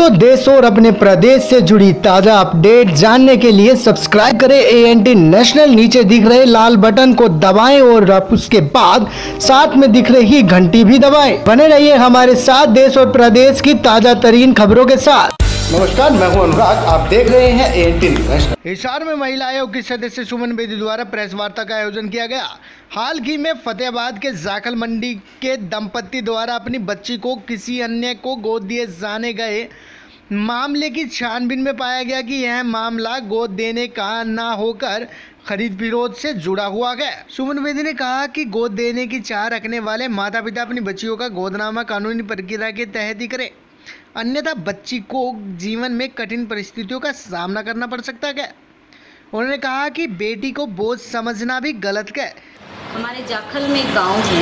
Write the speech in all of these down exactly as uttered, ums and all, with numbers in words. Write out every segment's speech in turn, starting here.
दोस्तों, देश और अपने प्रदेश से जुड़ी ताजा अपडेट जानने के लिए सब्सक्राइब करें ए एन टी नेशनल। नीचे दिख रहे लाल बटन को दबाएं और उसके बाद साथ में दिख रही घंटी भी दबाएं। बने रहिए हमारे साथ देश और प्रदेश की ताजा तरीन खबरों के साथ। नमस्कार, मैं हूं अनुराग, आप देख रहे हैं A N T national. Hisar में महिला आयोग की सदस्य सुमन बेदी द्वारा प्रेस वार्ता का आयोजन किया गया। हाल ही में फतेहाबाद के जाखल मंडी के दंपति द्वारा अपनी बच्ची को किसी अन्य को गोद दिए जाने गए मामले की छानबीन में पाया गया कि यह मामला गोद देने का न होकर खरीद विरोध से जुड़ा हुआ है। सुमन बेदी ने कहा कि गोद देने की चाह रखने वाले माता पिता अपनी बच्चियों का गोदनामा कानूनी प्रक्रिया के तहत ही करें, अन्यथा बच्ची को जीवन में कठिन परिस्थितियों का सामना करना पड़ सकता है। उन्होंने कहा कि बेटी को बोझ समझना भी गलत है। हमारे जाखल में एक गांव है,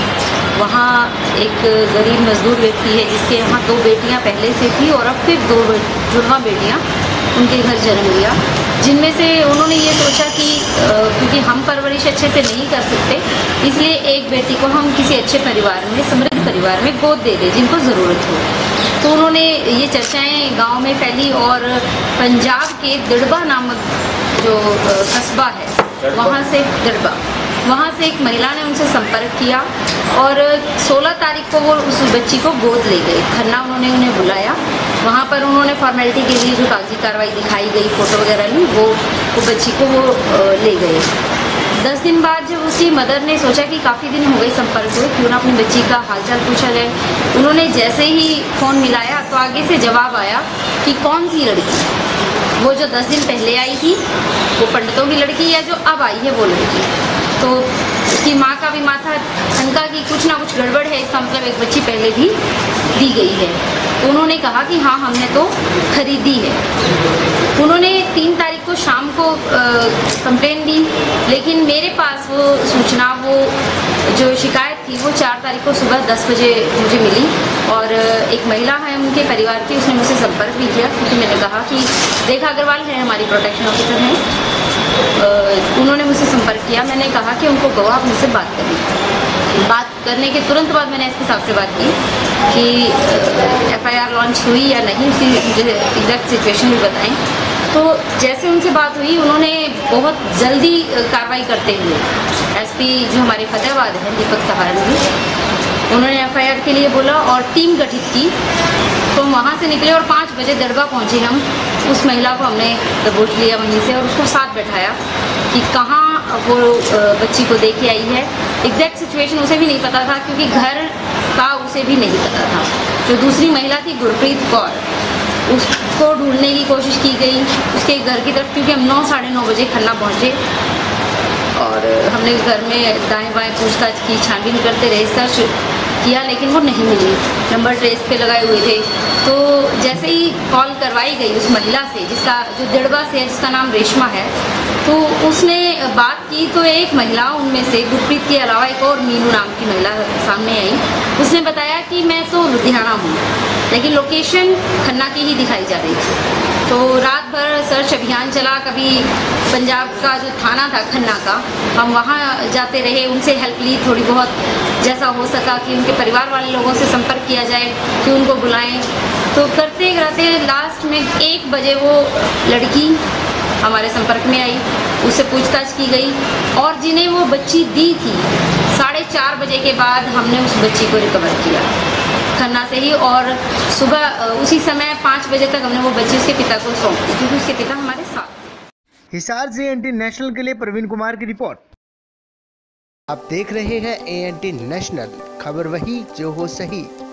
वहाँ एक गरीब मजदूर व्यक्ति है जिसके यहाँ दो बेटियाँ पहले से थी और अब फिर दो जुड़वा बेटियाँ उनके घर जन्म लिया, जिनमें से उन्होंने ये सोचा कि क्योंकि हम परवरिश अच्छे से नहीं कर सकते, इसलिए एक बेटी को हम किसी अच्छे परिवार में, समृद्ध परिवार में गोद दे दें जिनको ज़रूरत हो। तो उन्होंने ये चर्चाएं गांव में फैली और पंजाब के दड़बा नामक जो कस्बा है, वहाँ से दड़बा वहाँ से एक महिला ने उनसे संपर्क किया और सोलह तारीख को वो उस बच्ची को गोद ले गए। खन्ना उन्होंने उन्हें बुलाया, वहाँ पर उन्होंने फॉर्मेलिटी के लिए जो कागजी कार्रवाई दिखाई गई, फ़ोटो वगैरह ली, वो वो बच्ची को वो ले गए। दस दिन बाद जब उसकी मदर ने सोचा कि काफ़ी दिन हो गए संपर्क हुए, क्यों ना अपनी बच्ची का हालचाल पूछा जाए। उन्होंने जैसे ही फ़ोन मिलाया तो आगे से जवाब आया कि कौन सी लड़की, वो जो दस दिन पहले आई थी वो पंडितों की लड़की या जो अब आई है वो लड़की। तो उसकी माँ का भी माथा ठनका कि कुछ ना कुछ गड़बड़ है, इसका मतलब एक बच्ची पहले भी दी गई है। तो उन्होंने कहा कि हाँ, हमने तो खरीदी है। उन्होंने तीन तारीख को शाम को कंप्लेन दी, लेकिन मेरे पास वो सूचना, वो जो शिकायत थी वो चार तारीख को सुबह दस बजे मुझे मिली और एक महिला है उनके परिवार की, उसने मुझसे संपर्क भी किया क्योंकि मैंने कहा कि रेखा अग्रवाल है, हमारी प्रोटेक्शन ऑफिसर हैं। उन्होंने मुझसे संपर्क किया, मैंने कहा कि उनको गवाह आप मुझसे बात करें। बात करने के तुरंत बाद मैंने एस पी साहब से बात की कि एफ आई आर लॉन्च हुई या नहीं, उसकी मुझे एग्जैक्ट सिचुएशन भी बताएं। तो जैसे उनसे बात हुई, उन्होंने बहुत जल्दी कार्रवाई करते हुए एस पी जो हमारे फतेहाबाद हैं, दीपक सहारनवी, उन्होंने एफ आई आर के लिए बोला और टीम गठित की। तो वहाँ से निकले और पाँच बजे दड़बा पहुँचे हम। उस महिला को हमने दबोच लिया वहीं से और उसको साथ बैठाया कि कहाँ वो बच्ची को दे के आई है। एग्जैक्ट सिचुएशन उसे भी नहीं पता था क्योंकि घर का उसे भी नहीं पता था। जो दूसरी महिला थी गुरप्रीत कौर, उसको ढूंढने की कोशिश की गई उसके घर की तरफ, क्योंकि हम नौ साढ़े नौ बजे खन्ना पहुँचे और हमने घर में दाएं बाएं पूछताछ की, छानबीन करते रहे, सर्च किया, लेकिन वो नहीं मिली। नंबर ट्रेस पे लगाए हुए थे। तो जैसे ही कॉल करवाई गई उस महिला से, जिसका जो दड़बा से है, जिसका नाम रेशमा है, तो उसने बात की तो एक महिला उनमें से, गुरप्रीत के अलावा एक और मीनू नाम की महिला सामने आई। उसने बताया कि मैं तो लुधियाना हूँ, लेकिन लोकेशन खन्ना की ही दिखाई जा रही थी। तो रात भर सर्च अभियान चला, कभी पंजाब का जो थाना था खन्ना का, हम वहाँ जाते रहे, उनसे हेल्प ली थोड़ी बहुत, जैसा हो सका कि उनके परिवार वाले लोगों से संपर्क किया जाए कि उनको बुलाएं। तो करते करते लास्ट में एक बजे वो लड़की हमारे संपर्क में आई, उससे पूछताछ की गई और जिन्हें वो बच्ची दी थी, साढ़े चार बजे के बाद हमने उस बच्ची को रिकवर किया खन्ना से ही, और सुबह उसी समय पाँच बजे तक हमने वो बच्ची उसके पिता को सौंप दी क्योंकि उसके पिता हमारे साथ। हिसार से ए एन टी नेशनल के लिए प्रवीण कुमार की रिपोर्ट। आप देख रहे हैं ए एन टी नेशनल, खबर वही जो हो सही।